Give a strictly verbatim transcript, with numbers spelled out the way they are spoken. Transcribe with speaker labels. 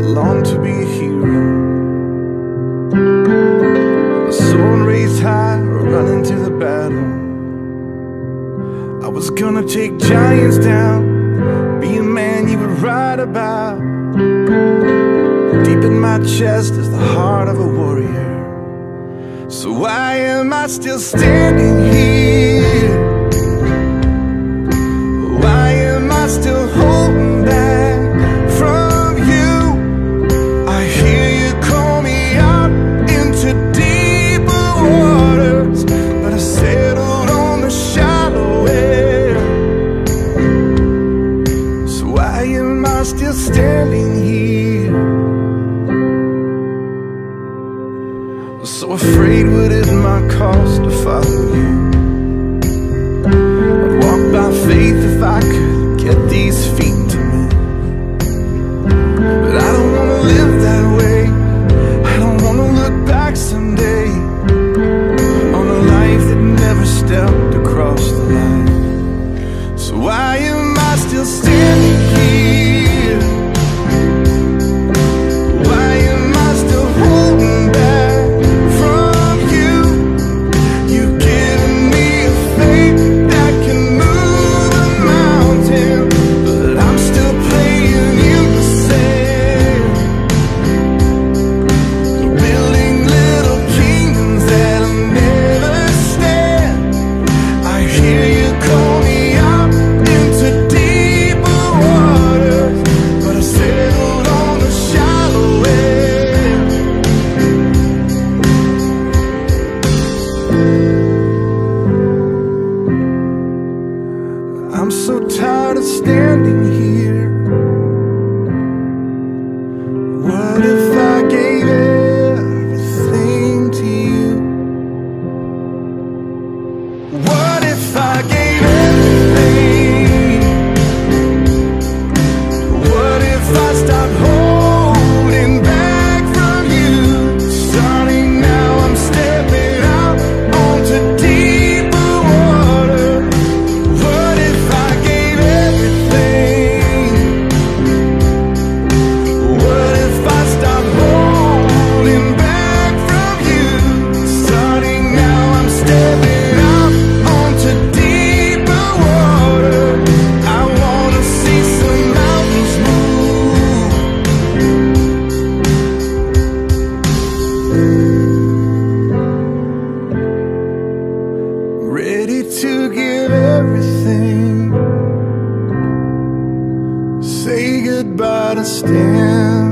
Speaker 1: long to be a hero. A sword raised high, running to the battle. I was gonna take giants down, be a man you would write about. Deep in my chest is the heart of a warrior. So why am I still standing here? Why am I still holding back from you? I hear you call me out into deeper waters, but I settled on the shallow end. So why am I still standing here? So afraid what it might cost to follow you. I'd walk by faith if I could get these feet to me. But I don't wanna live that way. I don't wanna look back someday on a life that never stepped across the line. So why am I still standing here? Why am I still holding back? I'm so tired of standing here. What if I gave everything to you? What if I gave everything? What if I stopped holding back from you? Starting now, I'm stepping out onto deeper water. What if I gave everything? What if I stopped holding back from you? Starting now, I'm stepping out onto deeper water. I wanna see some mountains move. Ready to give everything. Say goodbye to stand.